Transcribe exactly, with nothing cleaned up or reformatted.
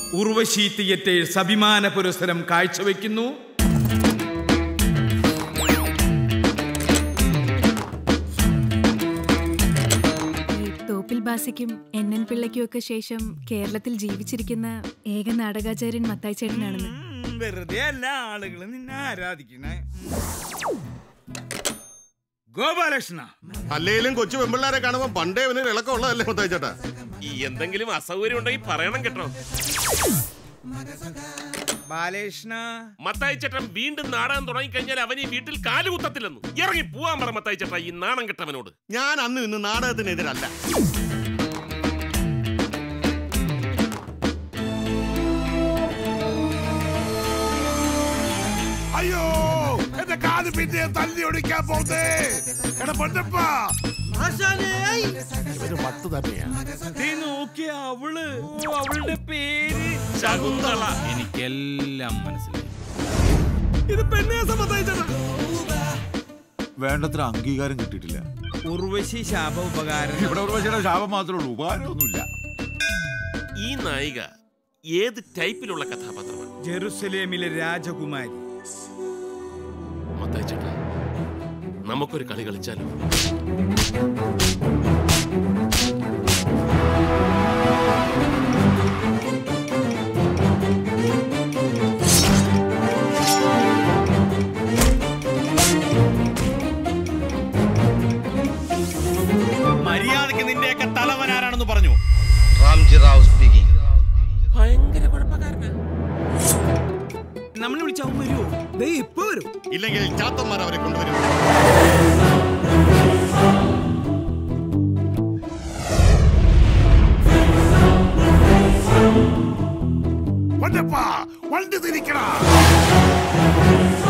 Urvashi theatres അഭിമാന പുരസ്സരം കാഴ്ചവെക്കുന്നു. തോപ്പിൽ ബാസിക്കും എൻ എൻ പിള്ളയ്ക്കും ഒക്കെ ശേഷം കേരളത്തിൽ ജീവിച്ചിരിക്കുന്ന ഏക നാടകാചാര്യൻ മത്തായി ചേട്ടനാണെന്ന്. വെറുതെ അല്ല ആളുകൾ നിന്നെ ആരാധിക്കണേ. ഗോപാലകൃഷ്ണ അല്ലേലും കൊച്ചു പെമ്പിള്ളാരെ കാണുമ്പോ പണ്ടേ അവന് ഇളക്കം ഉള്ളതല്ലേ മത്തായി ചേട്ടാ? ഈ എന്തെങ്കിലും അസൗകര്യം ഉണ്ടെങ്കിൽ പറയണം കേട്ടോ. ബാലകൃഷ്ണ മത്തായി ചേട്ടൻ വീണ്ടും നാടകം തുടങ്ങി കഴിഞ്ഞാൽ അവൻ ഈ വീട്ടിൽ കാലുകുത്തത്തില്ലെന്ന് ഇറങ്ങി പോവാൻ പറ മത്തായി ചേട്ടാ ഈ നാണം കെട്ടവനോട്. ഞാൻ അന്ന് ഇന്ന് നാടകത്തിനെതിരല്ല. അയ്യോ എന്റെ കാല് പിന്നെ തല്ലി ഒടിക്കാൻ പോന്നേ. എടാ പൊന്നപ്പാ പത്ത് തന്നെയാ നോക്കിയ അവള് അവളുടെ പേര് ശകുന്തള. എനിക്കെല്ലാം മനസ്സിലായി. ഇത് പെണ്ണേസം മത്തായി ചേട്ടാ. വേണ്ടത്ര അംഗീകാരം കിട്ടിയിട്ടില്ല. ഉർവശി ശാപ ഉപകാരം. ഇവിടെ ഉർവശിയുടെ ശാപം മാത്രമേ ഉള്ളൂ, ഉപകാരമൊന്നുമില്ല. ഈ നായിക ഏത് ടൈപ്പിലുള്ള കഥാപാത്രമാണ്? ജെറുസലേമിലെ രാജകുമാരി. മത്തായി ചേട്ടാ നമുക്കൊരു കളി കളിച്ചാലോ? മര്യാദക്ക് നിന്റെയൊക്കെ തലവനാരാണെന്ന് പറഞ്ഞു. റാംജി റാവു സ്പീക്കിംഗ്. ഭയങ്കര കുഴപ്പക്കാരനാ. നമ്മളെ വിളിച്ചാവും വരുമോ? ഇപ്പൊ വരും. ഇല്ലെങ്കിൽ ചാത്തന്മാർ അവരെ കൊണ്ടുവരും. വണ്ടി തിരിക്കടാ.